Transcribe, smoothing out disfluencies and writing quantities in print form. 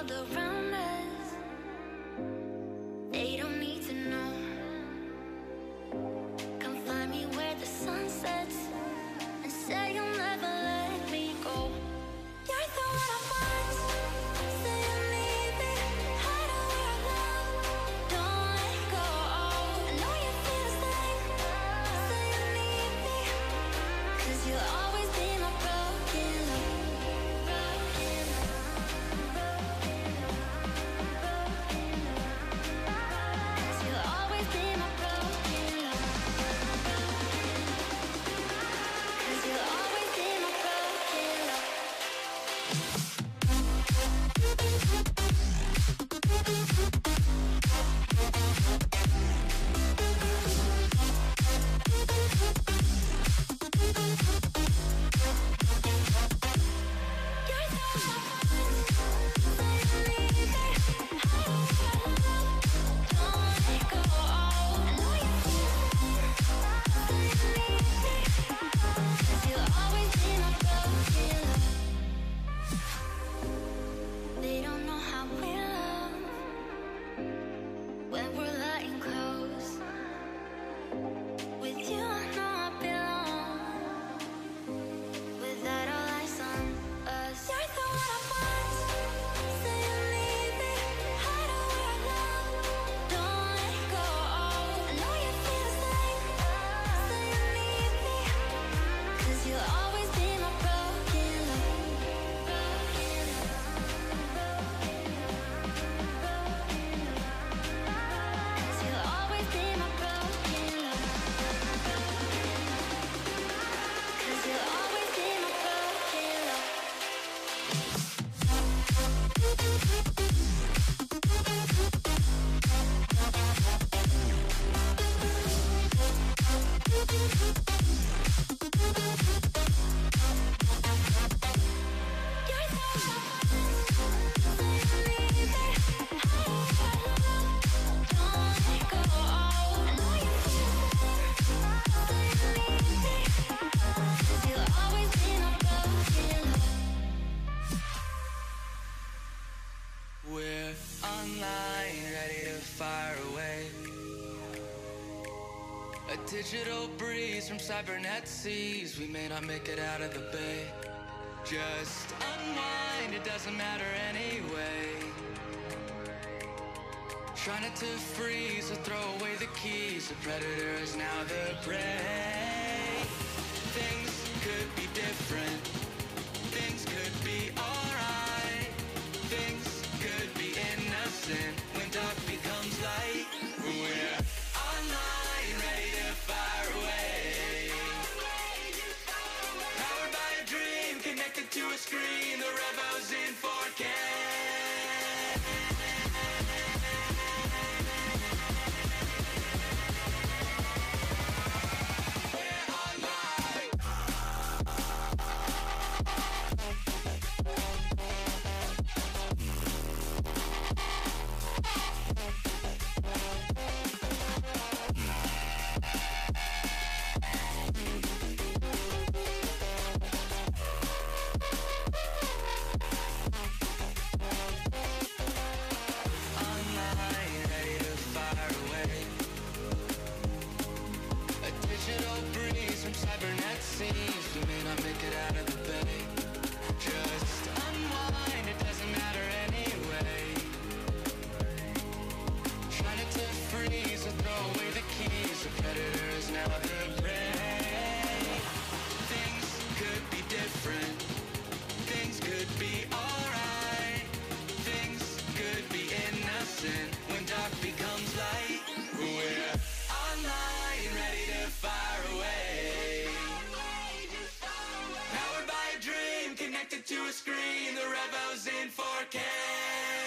world around us. They don't need to know. Come find me where the sun sets and say you'll never let me go. You're the one I want. Say you need me. Hide away our love. Don't let go. I know you feel the same. Say you need me. 'Cause you'll always be my broken love. You'll always be my broken love. 'Cause you'll always be my broken love. You're the one I want. Say you need me. Hide away our love. Don't let go. I know you feel the same. Say you need me. 'Cause you'll always be my broken love. They don't know how we love when we're lying close. With you, I know I belong. Without all eyes on us, you're the one I want. Say you need me. Hide away our love. Don't let go. I know you feel the same. Say you need me. 'Cause you'll always be my broken love. Broken love. 'Cause you'll always be my broken love. 'Cause you'll always be my broken love. You're the one I want. Say you need me. Hide away our love. Don't let go. I know you feel the same. Say you need me. 'Cause you'll always be my broken love. We're online, ready to fire away. A digital breeze from cybernet seas. We may not make it out of the bay. Just unwind, it doesn't matter anyway. Try not to freeze or throw away the keys. The predator is now the prey. Things could be different. Things could be alright. Things could be innocent when dark becomes light. We're online, ready to fire away. Powered by a dream, connected to a screen. The Revo's in 4K. We're online. Online, ready to fire away. A digital breeze from cybernet seas. We may not make it out of the bay. Just unwind, it doesn't matter anyway. Try not to freeze or throw away the keys. The predator is now the prey. Things could be different. Things could be alright. Things could be innocent when dark becomes light. We're online, ready to fire away. Powered by a dream, connected to a screen. The Revo's in 4K.